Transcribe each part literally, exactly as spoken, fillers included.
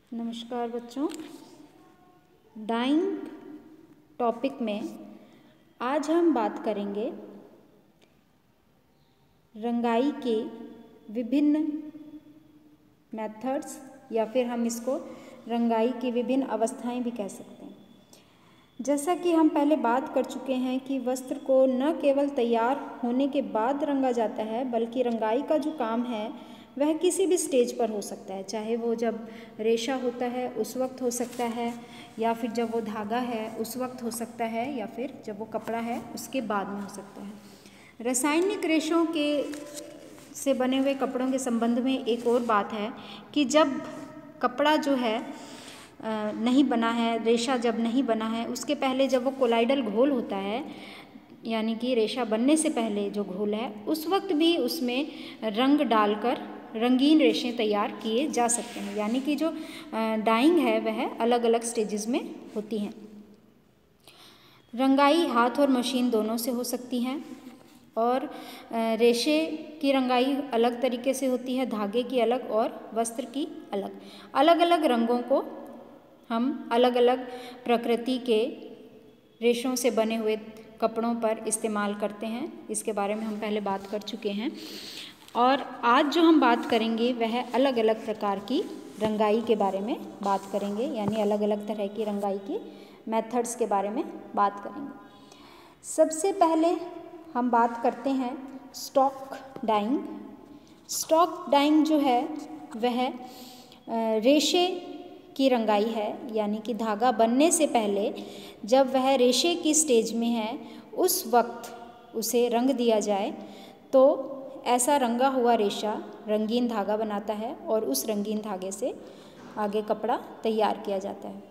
नमस्कार बच्चों, dying topic में आज हम बात करेंगे रंगाई के विभिन्न मेथड्स या फिर हम इसको रंगाई की विभिन्न अवस्थाएं भी कह सकते हैं। जैसा कि हम पहले बात कर चुके हैं कि वस्त्र को न केवल तैयार होने के बाद रंगा जाता है, बल्कि रंगाई का जो काम है वह किसी भी स्टेज पर हो सकता है, चाहे वो जब रेशा होता है उस वक्त हो सकता है, या फिर जब वो धागा है उस वक्त हो सकता है, या फिर जब वो कपड़ा है उसके बाद में हो सकता है। रासायनिक रेशों के से बने हुए कपड़ों के संबंध में एक और बात है कि जब कपड़ा जो है नहीं बना है, रेशा जब नहीं बना है, उसके पहले जब वो कोलाइडल घोल होता है, यानी कि रेशा बनने से पहले जो घोल है, उस वक्त भी उसमें रंग डालकर रंगीन रेशें तैयार किए जा सकते हैं। यानी कि जो डाइंग है वह अलग अलग स्टेजेस में होती हैं। रंगाई हाथ और मशीन दोनों से हो सकती हैं, और रेशे की रंगाई अलग तरीके से होती है, धागे की अलग और वस्त्र की अलग। अलग अलग रंगों को हम अलग अलग प्रकृति के रेशों से बने हुए कपड़ों पर इस्तेमाल करते हैं। इसके बारे में हम पहले बात कर चुके हैं, और आज जो हम बात करेंगे वह अलग अलग प्रकार की रंगाई के बारे में बात करेंगे, यानी अलग अलग तरह की रंगाई की मेथड्स के बारे में बात करेंगे। सबसे पहले हम बात करते हैं स्टॉक डाइंग। स्टॉक डाइंग जो है वह रेशे की रंगाई है, यानी कि धागा बनने से पहले जब वह रेशे की स्टेज में है उस वक्त उसे रंग दिया जाए तो ऐसा रंगा हुआ रेशा रंगीन धागा बनाता है, और उस रंगीन धागे से आगे कपड़ा तैयार किया जाता है।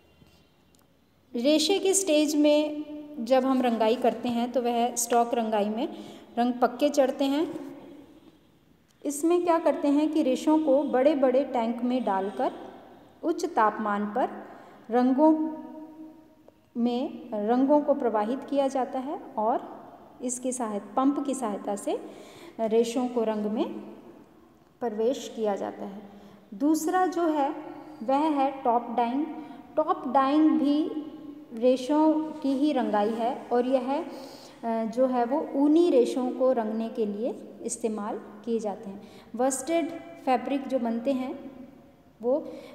रेशे की स्टेज में जब हम रंगाई करते हैं तो वह स्टॉक रंगाई में रंग पक्के चढ़ते हैं। इसमें क्या करते हैं कि रेशों को बड़े बड़े टैंक में डालकर उच्च तापमान पर रंगों में रंगों को प्रवाहित किया जाता है, और इसकी सहायता पंप की सहायता से रेशों को रंग में प्रवेश किया जाता है। दूसरा जो है वह है टॉप डाइंग। टॉप डाइंग भी रेशों की ही रंगाई है, और यह जो है वो ऊनी रेशों को रंगने के लिए इस्तेमाल किए जाते हैं। वस्टेड फैब्रिक जो बनते हैं वो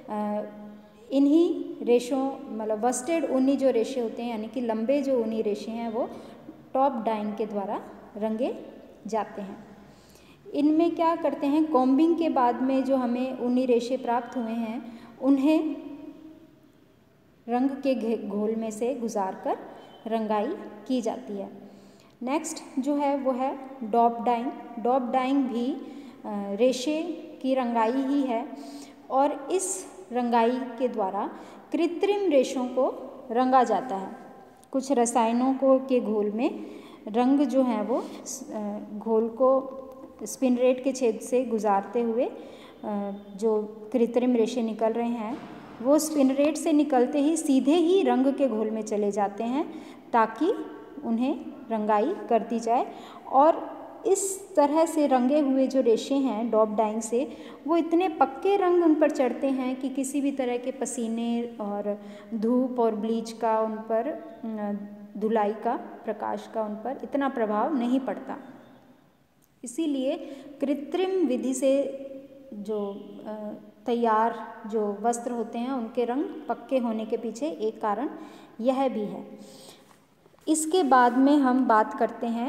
इन्हीं रेशों मतलब वस्टेड ऊनी जो रेशे होते हैं, यानी कि लंबे जो ऊनी रेशे हैं वो टॉप डाइंग के द्वारा रंगे जाते हैं। इनमें क्या करते हैं, कॉम्बिंग के बाद में जो हमें ऊनी रेशे प्राप्त हुए हैं उन्हें रंग के घोल में से गुजार कर रंगाई की जाती है। नेक्स्ट जो है वो है डॉप डाइंग। डॉप डाइंग भी रेशे की रंगाई ही है, और इस रंगाई के द्वारा कृत्रिम रेशों को रंगा जाता है। कुछ रसायनों को के घोल में रंग जो है वो घोल को स्पिन रेट के छेद से गुजारते हुए जो कृत्रिम रेशे निकल रहे हैं वो स्पिन रेट से निकलते ही सीधे ही रंग के घोल में चले जाते हैं, ताकि उन्हें रंगाई कर दी जाए। और इस तरह से रंगे हुए जो रेशे हैं डॉप डाइंग से, वो इतने पक्के रंग उन पर चढ़ते हैं कि किसी भी तरह के पसीने और धूप और ब्लीच का उन पर, धुलाई का, प्रकाश का उन पर इतना प्रभाव नहीं पड़ता। इसीलिए कृत्रिम विधि से जो तैयार जो वस्त्र होते हैं उनके रंग पक्के होने के पीछे एक कारण यह भी है। इसके बाद में हम बात करते हैं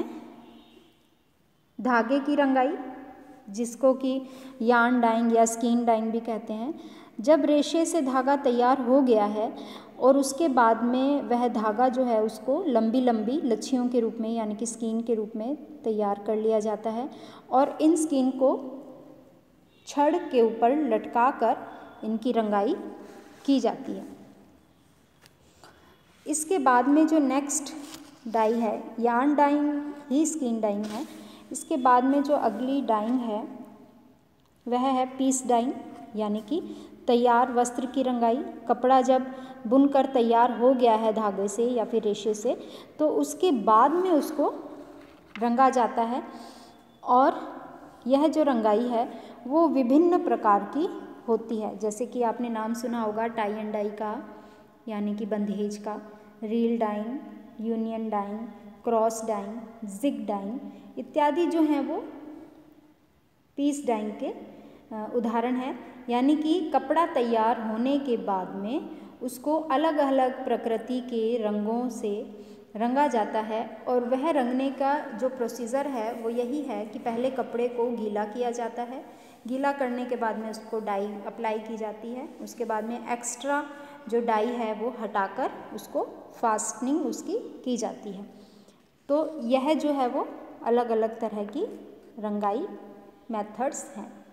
धागे की रंगाई, जिसको कि यार्न डाइंग या स्कीन डाइंग भी कहते हैं। जब रेशे से धागा तैयार हो गया है और उसके बाद में वह धागा जो है उसको लंबी लंबी लच्छियों के रूप में, यानी कि स्कीन के रूप में तैयार कर लिया जाता है, और इन स्कीन को छड़ के ऊपर लटका कर इनकी रंगाई की जाती है। इसके बाद में जो नेक्स्ट डाई है, यार्न डाइंग ही स्कीन डाइंग है। इसके बाद में जो अगली डाइंग है वह है पीस डाइंग, यानी कि तैयार वस्त्र की रंगाई। कपड़ा जब बुनकर तैयार हो गया है धागे से या फिर रेशे से, तो उसके बाद में उसको रंगा जाता है, और यह जो रंगाई है वो विभिन्न प्रकार की होती है, जैसे कि आपने नाम सुना होगा टाई एंड डाई का, यानी कि बंधेज का, reel dyeing, union dyeing, cross dyeing, jig dyeing इत्यादि जो हैं वो पीस डाइंग के उदाहरण हैं। यानी कि कपड़ा तैयार होने के बाद में उसको अलग अलग प्रकृति के रंगों से रंगा जाता है, और वह रंगने का जो प्रोसीजर है वो यही है कि पहले कपड़े को गीला किया जाता है, गीला करने के बाद में उसको डाई अप्लाई की जाती है, उसके बाद में एक्स्ट्रा जो डाई है वो हटाकर उसको फास्टनिंग उसकी की जाती है। तो यह जो है वो अलग अलग तरह की रंगाई मेथड्स हैं।